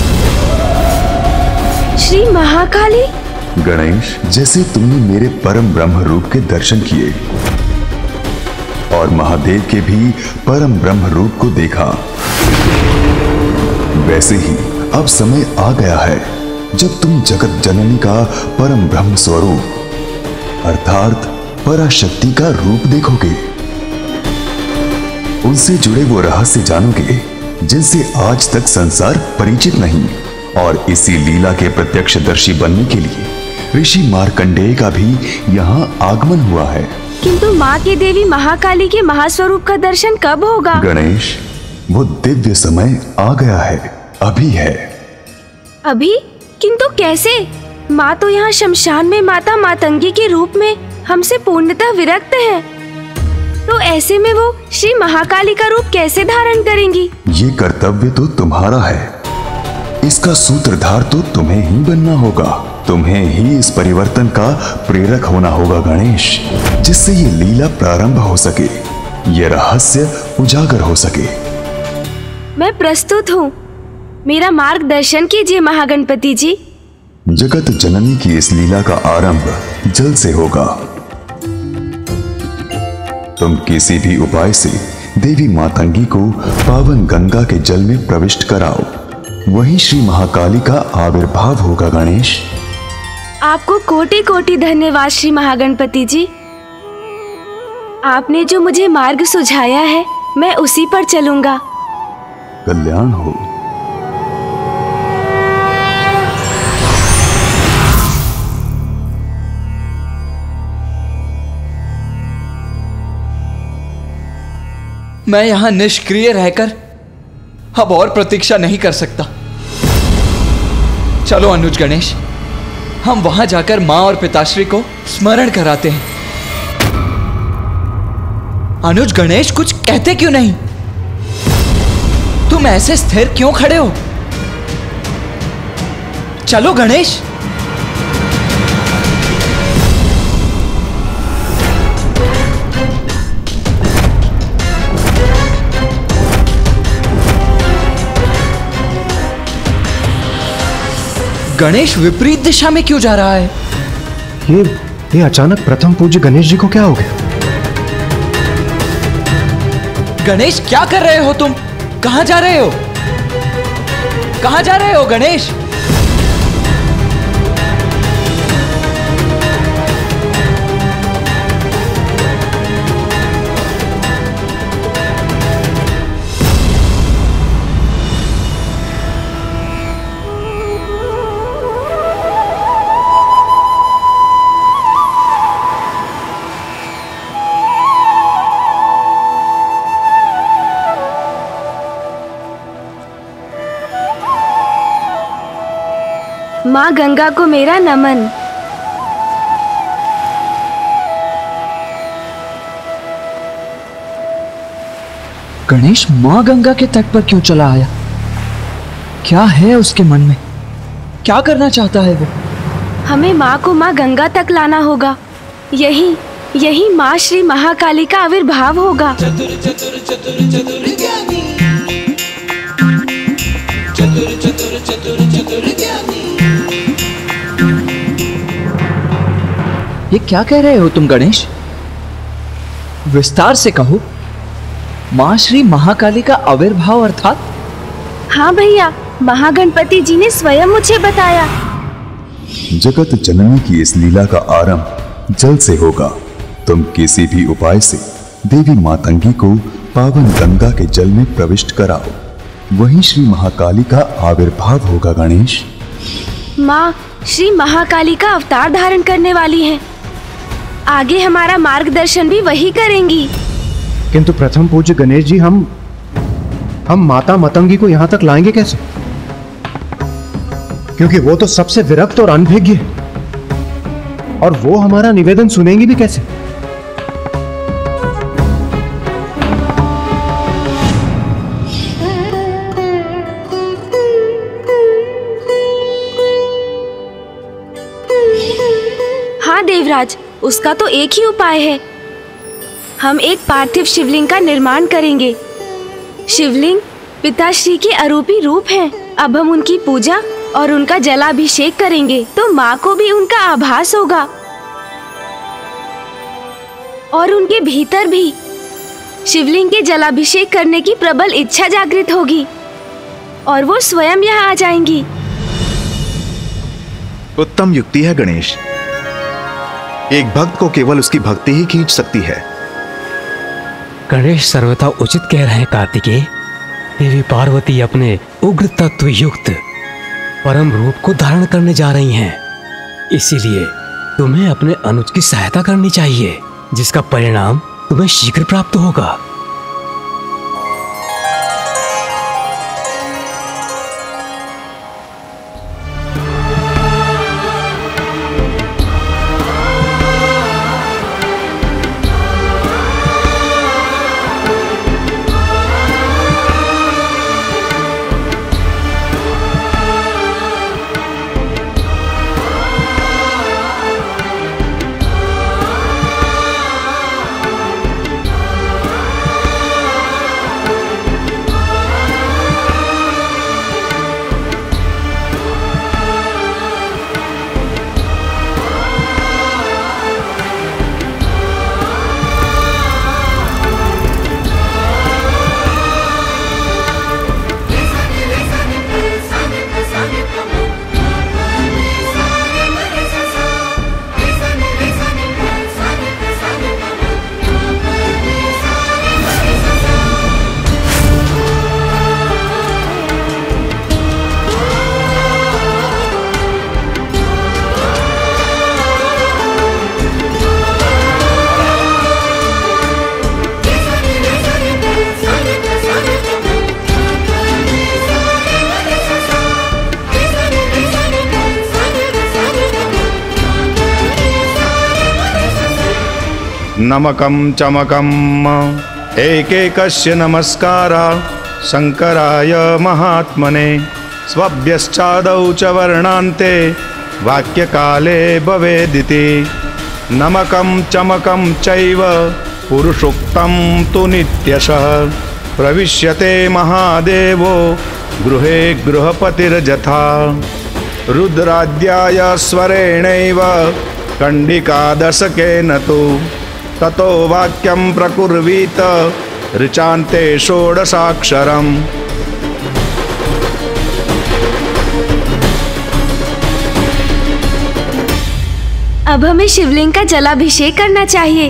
श्री महाकाली? गणेश, जैसे तुमने मेरे परम ब्रह्म रूप के दर्शन किए और महादेव के भी परम ब्रह्म रूप को देखा, वैसे ही अब समय आ गया है जब तुम जगत जननी का परम ब्रह्म स्वरूप अर्थात पराशक्ति का रूप देखोगे। उनसे जुड़े वो रहस्य जानोगे जिनसे आज तक संसार परिचित नहीं, और इसी लीला के प्रत्यक्षदर्शी बनने के लिए ऋषि मार्कंडेय का भी यहाँ आगमन हुआ है। किंतु माँ की देवी महाकाली के महास्वरूप का दर्शन कब होगा? गणेश, वो दिव्य समय आ गया है, अभी है। अभी? किंतु कैसे? माँ तो यहाँ शमशान में माता मातंगी के रूप में हमसे पूर्णतः विरक्त है, तो ऐसे में वो श्री महाकाली का रूप कैसे धारण करेंगी? ये कर्तव्य तो तुम्हारा है, इसका सूत्रधार तो तुम्हें ही बनना होगा। तुम्हें ही इस परिवर्तन का प्रेरक होना होगा गणेश, जिससे ये लीला प्रारंभ हो सके, ये रहस्य उजागर हो सके। मैं प्रस्तुत हूँ, मेरा मार्गदर्शन कीजिए महागणपति जी। जगत जननी की इस लीला का आरंभ जल से होगा। तुम किसी भी उपाय से देवी मातंगी को पावन गंगा के जल में प्रविष्ट कराओ, वहीं श्री महाकाली का आविर्भाव होगा गणेश। आपको कोटि कोटि धन्यवाद श्री महागणपति जी। आपने जो मुझे मार्ग सुझाया है मैं उसी पर चलूंगा। कल्याण हो। मैं यहाँ निष्क्रिय रहकर अब और प्रतीक्षा नहीं कर सकता। चलो अनुज गणेश, हम वहां जाकर माँ और पिताश्री को स्मरण कराते हैं। अनुज गणेश, कुछ कहते क्यों नहीं? तुम ऐसे स्थिर क्यों खड़े हो? चलो गणेश। गणेश विपरीत दिशा में क्यों जा रहा है? ये ये अचानक प्रथम पूज्य गणेश जी को क्या हो गया? गणेश, क्या कर रहे हो तुम? कहां जा रहे हो? कहां जा रहे हो गणेश? माँ गंगा को मेरा नमन। गणेश माँ गंगा के तट पर क्यों चला आया? क्या है उसके मन में? क्या करना चाहता है वो? हमें माँ को माँ गंगा तक लाना होगा। यही यही माँ श्री महाकाली का आविर्भाव होगा। चतुर चतुर चतुर चतुर ज्ञानी, चतुर चतुर चतुर चतुर ज्ञानी। ये क्या कह रहे हो तुम गणेश? विस्तार से कहो। माँ श्री महाकाली का आविर्भाव अर्थात? हाँ भैया, महागणपति जी ने स्वयं मुझे बताया। जगत जननी की इस लीला का आरंभ जल से होगा। तुम किसी भी उपाय से देवी मातंगी को पावन गंगा के जल में प्रविष्ट कराओ, वहीं श्री महाकाली का आविर्भाव होगा गणेश। माँ श्री महाकाली का अवतार धारण करने वाली है। आगे हमारा मार्गदर्शन भी वही करेंगी। किंतु प्रथम पूज्य गणेश जी, हम हम माता मतंगी को यहाँ तक लाएंगे कैसे? क्योंकि वो तो सबसे विरक्त और अनभिज्ञ है, और वो हमारा निवेदन सुनेंगी भी कैसे? हाँ देवराज, उसका तो एक ही उपाय है। हम एक पार्थिव शिवलिंग का निर्माण करेंगे। शिवलिंग पिताश्री के अरूपी रूप हैं। अब हम उनकी पूजा और उनका जलाभिषेक करेंगे तो माँ को भी उनका आभास होगा, और उनके भीतर भी शिवलिंग के जलाभिषेक करने की प्रबल इच्छा जागृत होगी और वो स्वयं यहाँ आ जाएंगी। उत्तम युक्ति है गणेश। एक भक्त को केवल उसकी भक्ति ही खींच सकती है। गणेश सर्वथा उचित कह रहे हैं कार्तिकेय। देवी पार्वती अपने उग्र तत्व युक्त परम रूप को धारण करने जा रही हैं। इसीलिए तुम्हें अपने अनुज की सहायता करनी चाहिए, जिसका परिणाम तुम्हें शीघ्र प्राप्त होगा। नमकं चमकं एकैकस्य नमस्कारा शंकराय महात्मने स्वभ्यश्चादौ च वर्णान्ते वाक्यकाले भवेदिति। नमकं चमकं चैव पुरुषोक्तं तु नित्यशः प्रविश्यते महादेवो गृहे गृहपतिर्यथा। रुद्राद्याय स्वरेणैव कंडिकादशकेन तु ततो वाक्यं प्रकुर्वीत ऋचान्ते षोडशाक्षरम्। अब हमें शिवलिंग का जलाभिषेक करना चाहिए।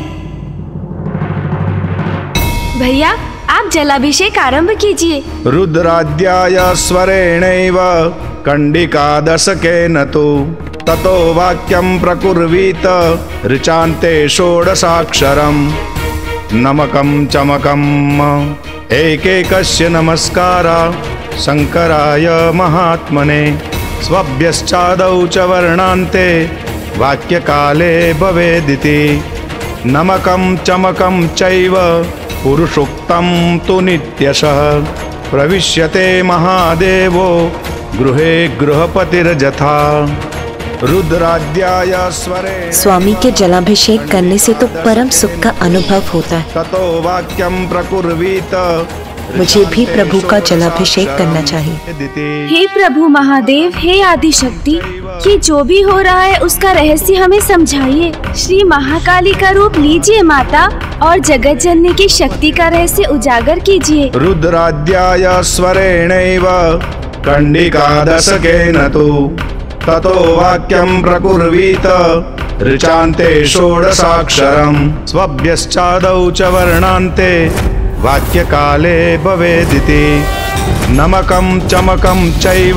भैया, आप जलाभिषेक आरंभ कीजिए। रुद्राद्याय स्वरेणैव कंडिकादशकेन तु ततो वाक्यं प्रकुर्वीत ऋचान्ते षोडशाक्षरम्। नमकं चमकं एकैकस्य नमस्कारा शंकराय महात्मने स्वभ्यश्चादौ च वर्णान्ते वाक्यकाले भवेदिति। नमकं चमकं चैव पुरुषोक्तं तु नित्यशः प्रविश्यते महादेवो गृहे गृहपतिर्यथा। रुद्राद्याय स्वरे। स्वामी के जलाभिषेक करने से तो परम सुख का अनुभव होता है। ततो वाक्यं प्रकुर्वीत। मुझे भी प्रभु का जलाभिषेक करना चाहिए। हे प्रभु महादेव, हे आदिशक्ति, ये जो भी हो रहा है उसका रहस्य हमें समझाइए। श्री महाकाली का रूप लीजिए माता, और जगत जननी की शक्ति का रहस्य उजागर कीजिए। रुद्राद्याय स्वरेणैव कंडिकादशकेन तु ततो वाक्यं प्रकुर्वीत ऋचान्ते षोडशाक्षरम्। स्वभ्यश्चादौ च वर्णान्ते वाक्यकाले भवेदिति। नमकं चमकं चैव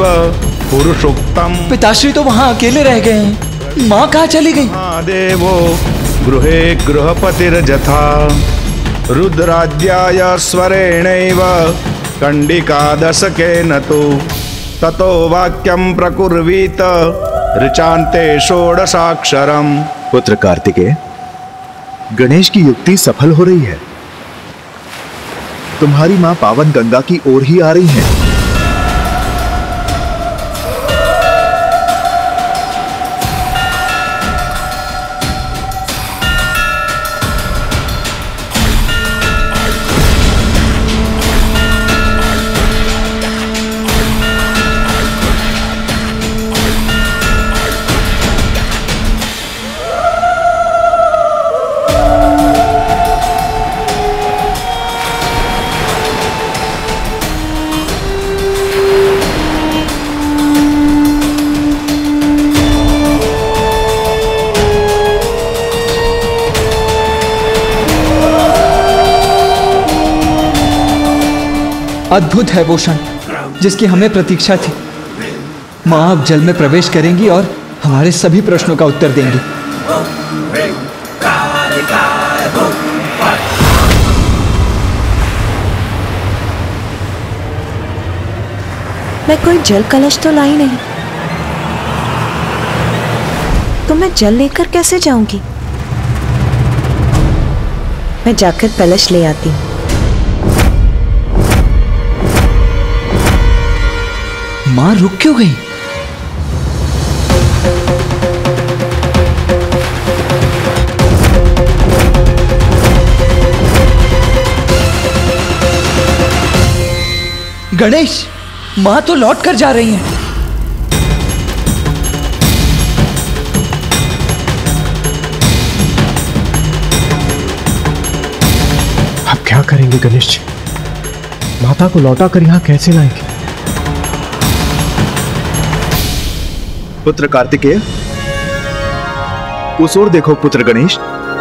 पुरुषोक्तं। पिताश्री तो वहाँ अकेले रह गए हैं, माँ कहाँ चली गई? महादेवो गृहे गृहपतिर्यथा रुद्राद्याय स्वरेणैव कंडिकादशकेन तु ततो वाक्यं प्रकुर्वीत ऋचान्ते षोडशाक्षरम्। पुत्र कार्तिकेय, गणेश की युक्ति सफल हो रही है। तुम्हारी मां पावन गंगा की ओर ही आ रही हैं। अद्भुत है वो क्षण जिसकी हमें प्रतीक्षा थी। माँ अब जल में प्रवेश करेंगी और हमारे सभी प्रश्नों का उत्तर देंगी। मैं कोई जल कलश तो लाई नहीं, तो मैं जल लेकर कैसे जाऊंगी? मैं जाकर कलश ले आती हूँ। माँ रुक क्यों गई? गणेश, माँ तो लौट कर जा रही हैं। अब क्या करेंगे गणेश जी? माता को लौटा कर यहाँ कैसे लाएंगे? पुत्र कार्तिकेय, उस ओर देखो पुत्र गणेश।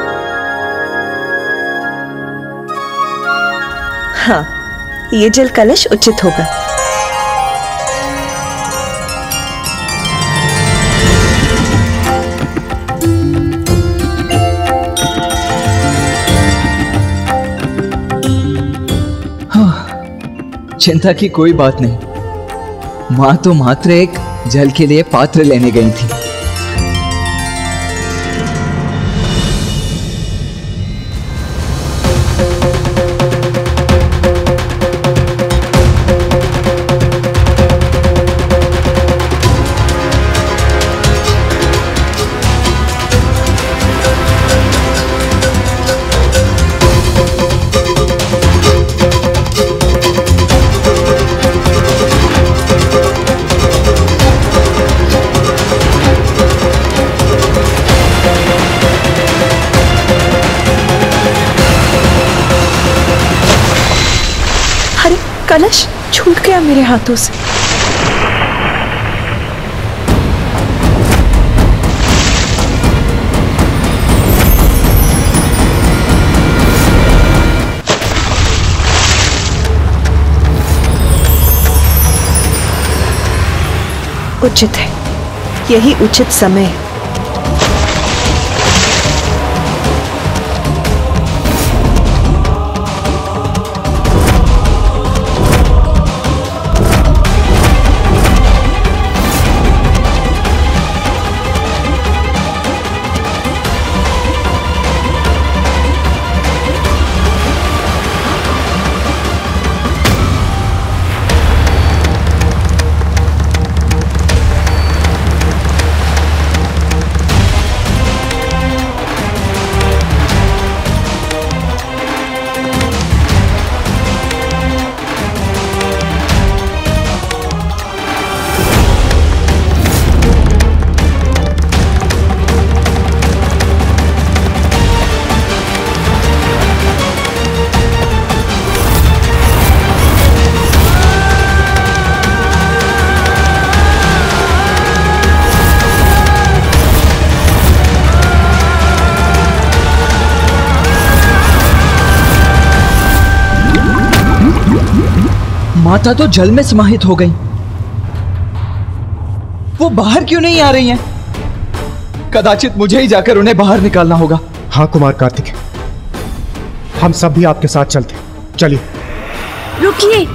हाँ, ये जल कलश उचित होगा। चिंता की कोई बात नहीं। माँ तो मात्र एक जल के लिए पात्र लेने गई थी। कलश छूट गया मेरे हाथों से। उचित है, यही उचित समय है। माता तो जल में समाहित हो गई। वो बाहर क्यों नहीं आ रही हैं? कदाचित मुझे ही जाकर उन्हें बाहर निकालना होगा। हाँ कुमार कार्तिक, हम सब भी आपके साथ चलते। चलिए। रुकिए।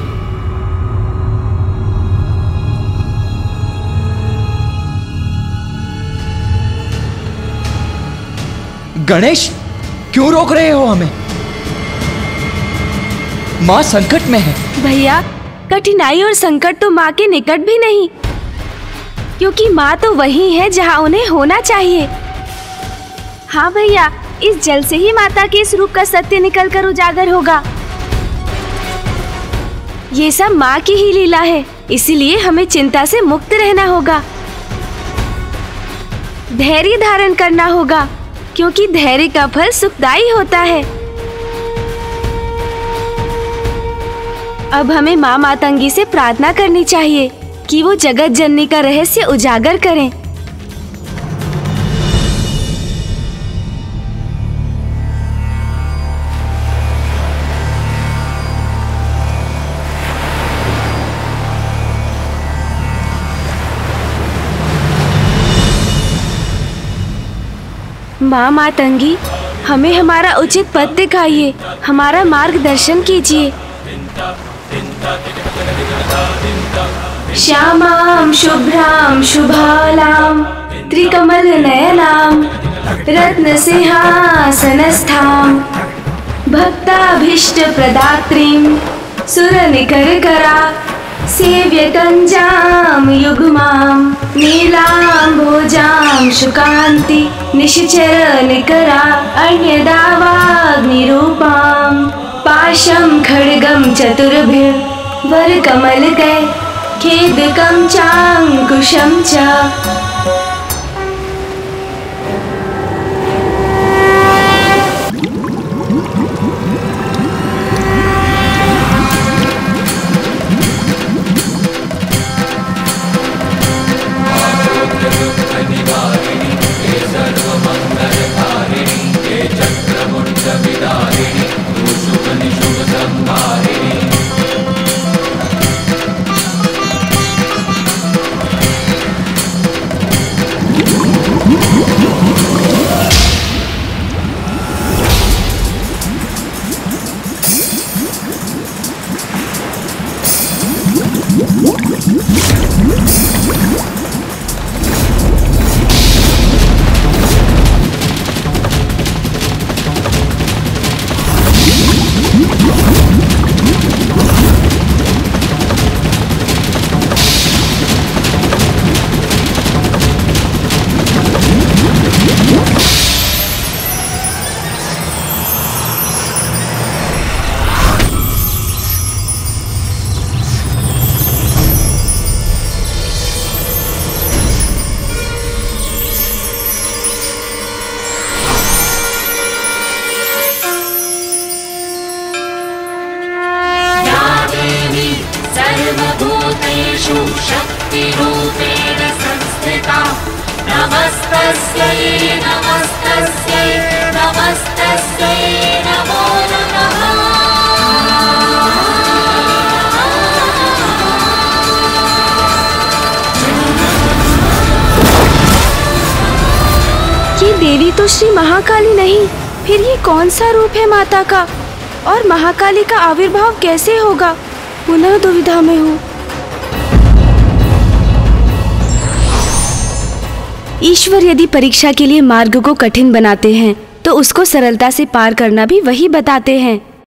गणेश, क्यों रोक रहे हो हमें? माँ संकट में है। भैया, कठिनाई और संकट तो माँ के निकट भी नहीं, क्योंकि माँ तो वही है जहाँ उन्हें होना चाहिए। हाँ भैया, इस जल से ही माता के इस रूप का सत्य निकलकर उजागर होगा। ये सब माँ की ही लीला है, इसीलिए हमें चिंता से मुक्त रहना होगा, धैर्य धारण करना होगा, क्योंकि धैर्य का फल सुखदायी होता है। अब हमें माँ मातंगी से प्रार्थना करनी चाहिए कि वो जगत जननी का रहस्य उजागर करें। माँ मातंगी, हमें हमारा उचित पथ दिखाइए, हमारा मार्गदर्शन कीजिए। श्यामां शुभ्रां शुभालां त्रिकमल नयनां रत्न सिंहासनस्थां भक्ताभीष्ट प्रदात्रीं सुरनिकरकरा सेव्यकञ्जां युग्मां नीलाम्भोजां शुकान्ति निशिचर निकरा अन्यदावाग्निरूपां पाशं खड्गं चतुर्भिः वरकमलकै खेदकं चाङ्कुशं च। सर्वभूतेषु शक्तिरूपेण संस्थिता नमस्तस्यै नमस्तस्यै नमस्तस्यै नमो नमः। ये देवी तो श्री महाकाली नहीं, फिर ये कौन सा रूप है माता का, और महाकाली का आविर्भाव कैसे होगा? पुनः दुविधा में हूँ। ईश्वर यदि परीक्षा के लिए मार्ग को कठिन बनाते हैं तो उसको सरलता से पार करना भी वही बताते हैं।